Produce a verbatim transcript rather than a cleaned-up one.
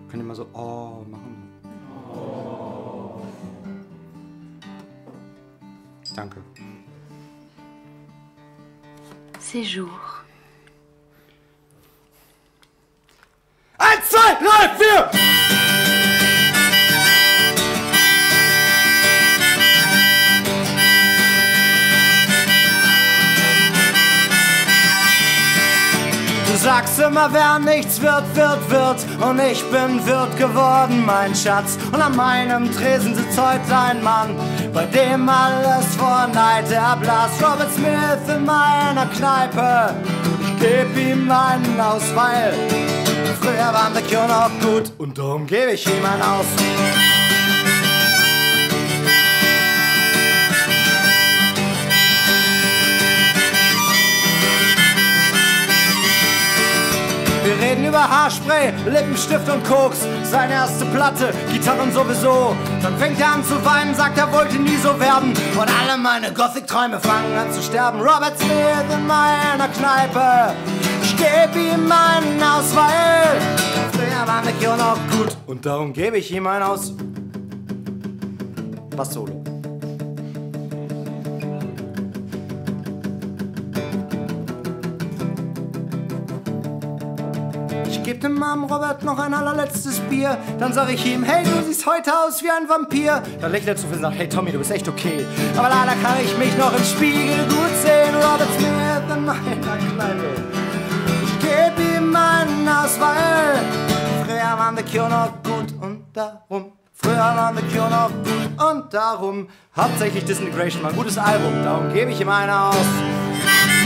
Könnt ihr mal so oh machen? Oh. Danke. Séjour. Eins, zwei, drei, vier! Du sagst immer, wer nichts wird, wird, wird. Und ich bin Wirt geworden, mein Schatz. Und an meinem Tresen sitzt heute ein Mann, bei dem alles vor Neid erblasst. Robert Smith in meiner Kneipe, ich geb ihm einen aus, weil früher waren The Cure noch gut und darum gebe ich ihm einen aus. Wir reden über Haarspray, Lippenstift und Koks. Seine erste Platte, Gitarren sowieso. Dann fängt er an zu weinen, sagt er wollte nie so werden. Und alle meine Gothic-Träume fangen an zu sterben. Robert Smith in meiner Kneipe, ich geb ihm einen aus, weil früher war The Cure noch gut und darum gebe ich ihm einen aus. Bass Solo. Ich geb dem armen Robert noch ein allerletztes Bier. Dann sag ich ihm, hey, du siehst heute aus wie ein Vampir. Dann lächelt er zu viel und sagt, hey Tommy, du bist echt okay. Aber leider kann ich mich noch im Spiegel gut sehen. Robert Smith in meiner Kneipe, ich geb ihm einen aus, weil früher waren The Cure noch gut und darum. Früher waren The Cure noch gut und darum. Hauptsächlich Disintegration war ein gutes Album, darum gebe ich ihm einen aus.